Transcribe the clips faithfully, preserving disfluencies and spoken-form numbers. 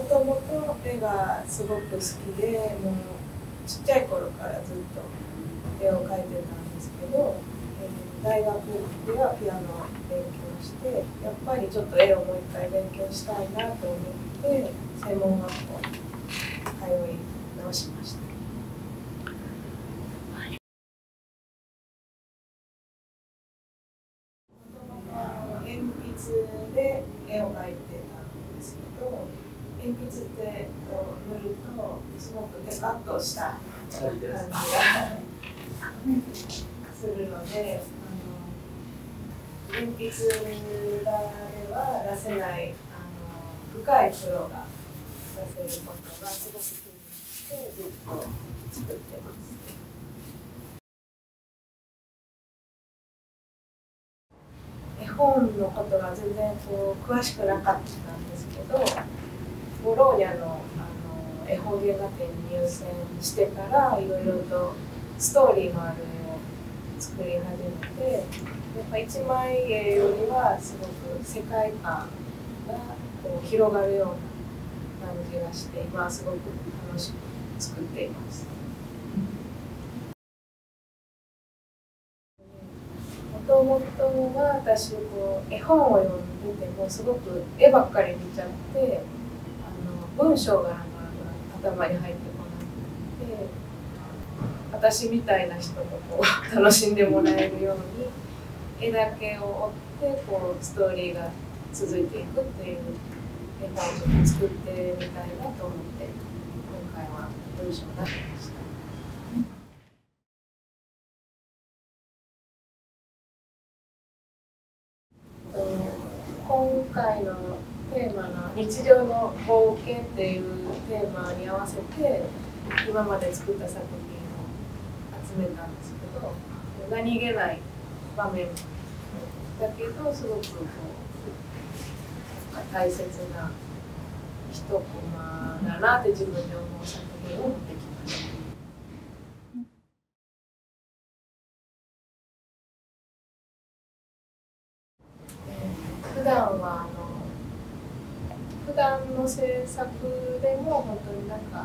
ともと絵がすごく好きで、もうちっちゃい頃からずっと絵を描いてたんですけど、えー、大学ではピアノを勉強して、やっぱりちょっと絵をもう一回勉強したいなと思って専門学校に通い直しました。鉛筆で絵を描いてたんですけど、鉛筆ってこう塗るとすごくテカッとした感じがするので、あの鉛筆では出せないあの深い黒が出せることがすごく気にしてずっと作ってます。絵本のことが全然こう詳しくなかったんですけど、ボローニャの、あの絵本原画展に入選してからいろいろとストーリーのある絵を作り始めて、やっぱ一枚絵よりはすごく世界観がこう広がるような感じがして、今はすごく楽しく作っています。もともとは私こう絵本を読んでてもすごく絵ばっかり見ちゃって、あの文章が頭に入ってこなくて、私みたいな人もこう楽しんでもらえるように絵だけを追ってこうストーリーが続いていくっていう絵本をちょっと作ってみたいなと思って今回は文章を出しました。今回のテーマの日常の冒険っていうテーマに合わせて今まで作った作品を集めたんですけど、何気ない場面だけどすごくこう大切な一コマだなって自分で思う作品を持ってきました。普段はあの普段の制作でも本当になんか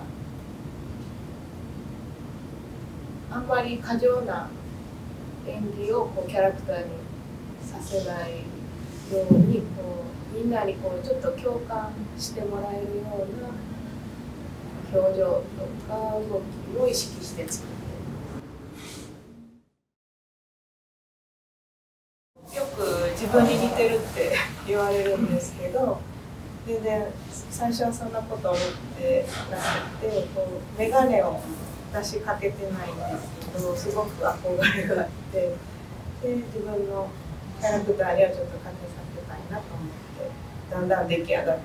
あんまり過剰な演技をこうキャラクターにさせないようにこうみんなにこうちょっと共感してもらえるような表情とか動きを意識して作ってます。よく自分に似てるって言われるんですけど、全然最初はそんなこと思ってなくて、こう眼鏡を私かけてないんですけど、すごく憧れがあって、で自分のキャラクターにはちょっとかけさせたいなと思ってだんだん出来上がっていったキャラク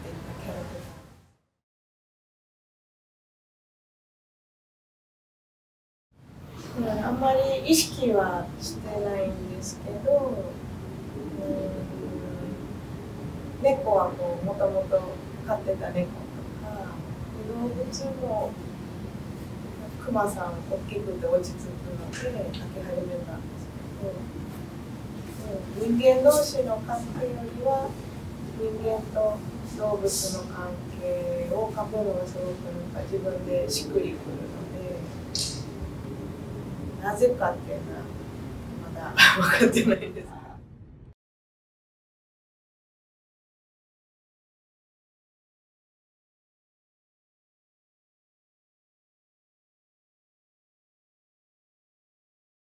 ター。あんまり意識はしてないんですけど、猫はこうもともと飼ってた猫とか、動物もクマさん大きくて落ち着くので描き始めたんですけど、人間同士の関係よりは人間と動物の関係を描くのがすごくなんか自分でしっくりくるので、なぜかっていうのはまだ分かってないです。